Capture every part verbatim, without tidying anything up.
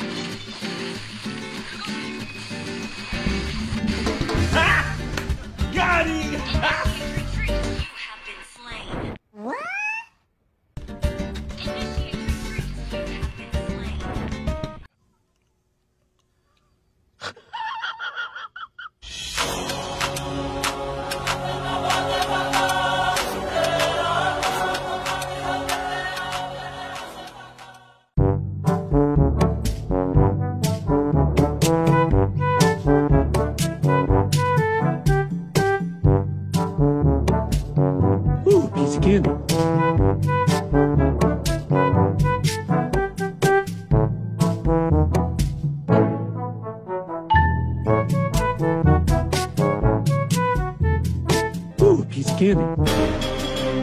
Ah! Got him! Retreat. You have been slain. What? Initiate retreat. You have been slain. Ooh, piece of candy. Ooh, piece of candy.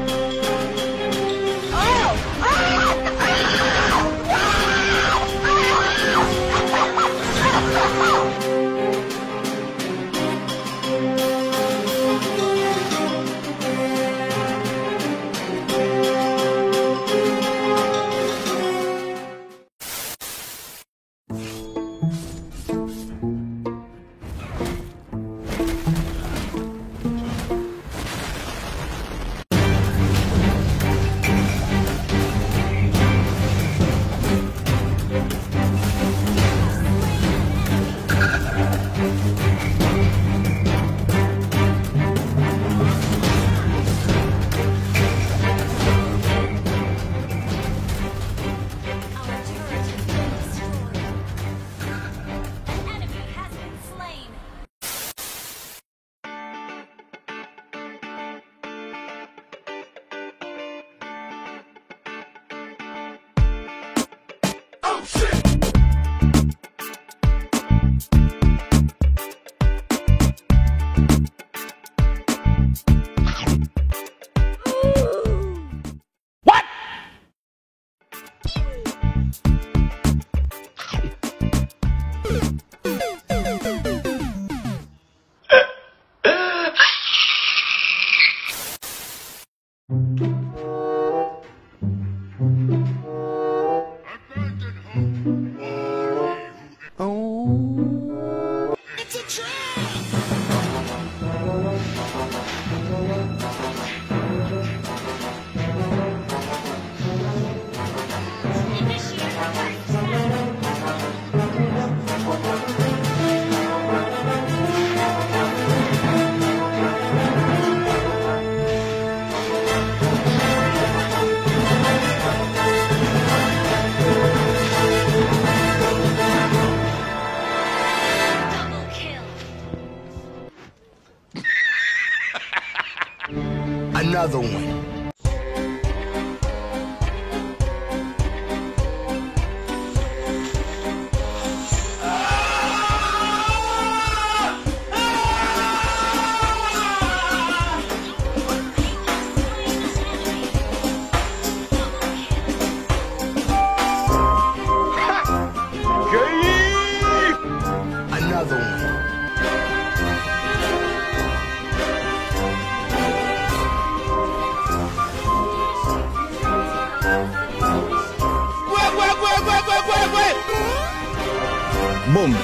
Our turret has been destroyed. An enemy has been slain. Oh, shit! What? Oh. It's a trap! Initiate retreat. Double kill. Another one. Another one. Wait, wait, wait, wait, wait, wait, wait! Boom.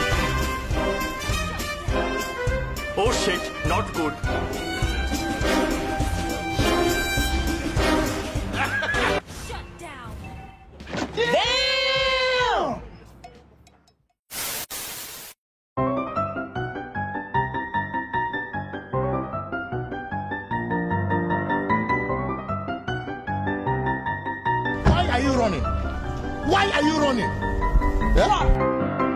Oh shit, not good. Shut down. Damn! Why are you running? Why are you running? Yeah?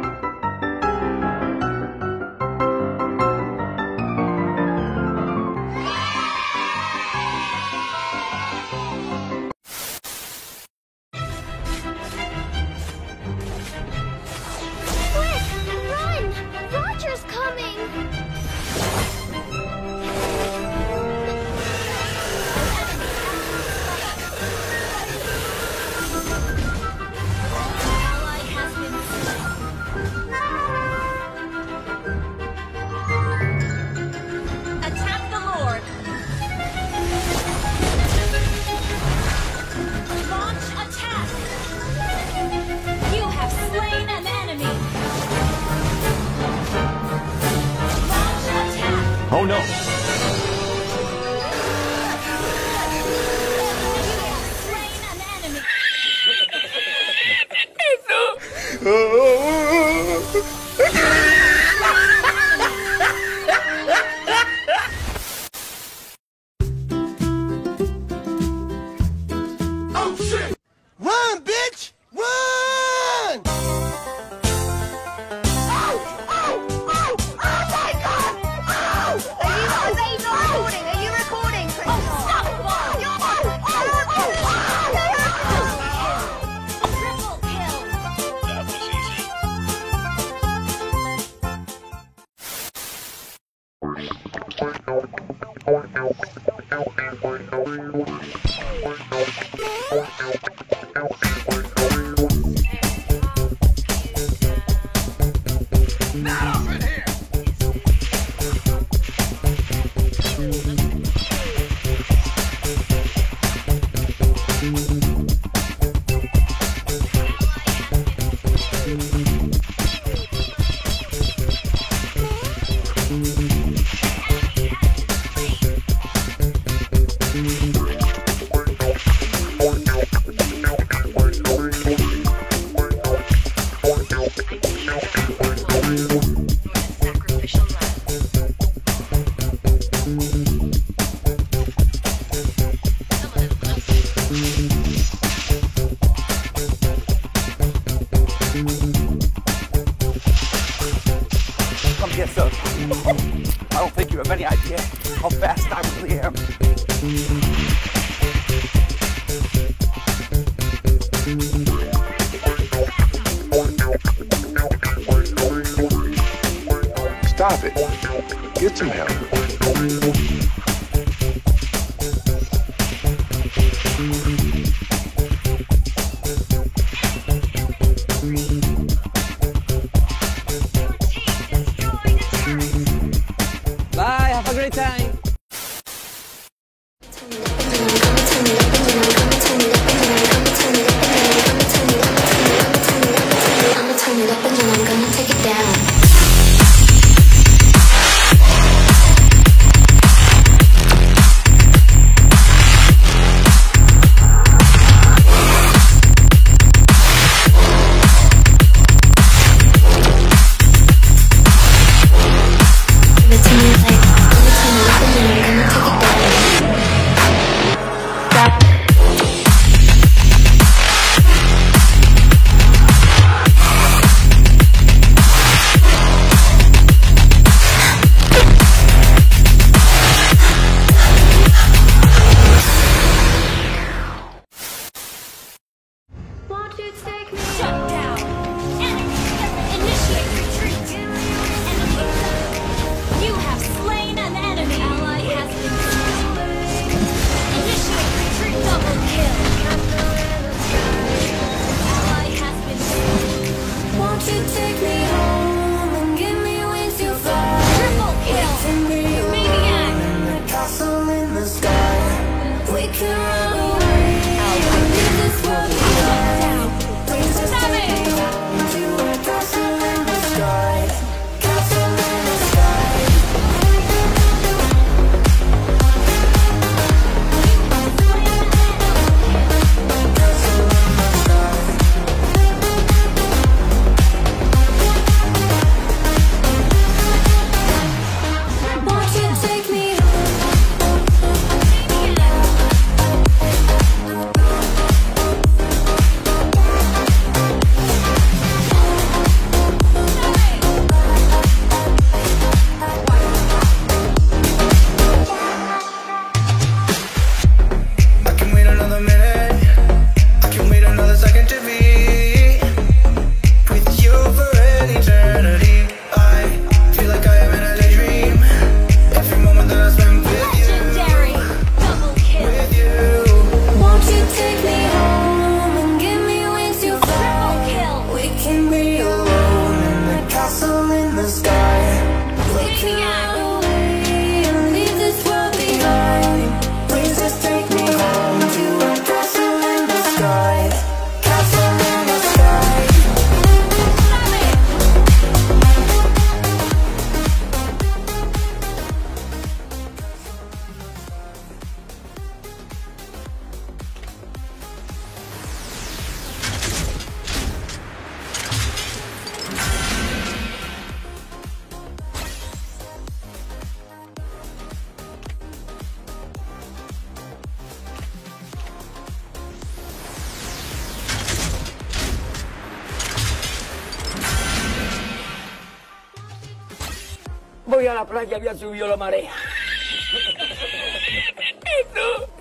Quick, run! Roger's coming! Ally has been slain. Oh no! Slain an enemy. Oh shit! Run, bitch! Run! Oh! Oh! Oh! Oh my God! Oh! Are you, are they not recording? Are you recording, Chris? Oh, stop the ball! Triple kill. Come here, sir. I don't think you have any idea how fast I really am. Stop it. Get some help. Bye, have a great time. I'ma turn it up and then I'm gonna take it down. Give it to me like, I'ma turn it up and then I'm gonna take it down. Stop. Won't you take me? Shut down. Enemy. Initiate retreat. Enemy. You have slain an enemy. Ally has been slain. Initiate retreat. Double kill. Ally has been slain. Won't you take me home and give me wings to fly? Triple kill. Maniac. Castle in the sky. We can run away. Leave this world behind. Please just take me home to a castle in the sky. Castle in the sky. Castle in the sky. Won't you take me I can wait another minute. I can wait another second to be with you for an eternity. I feel like I am in a daydream. Every moment that I spend with you, Legendary. Double kill. with you. Won't you take me home and give me wings to fly? Triple kill. We can be alone in the castle in the sky. We can Maniac. run away and leave this world behind. Please just take me home to a castle in the sky. Castle in the sky. voy a la playa, voy a subir la marea. Eso.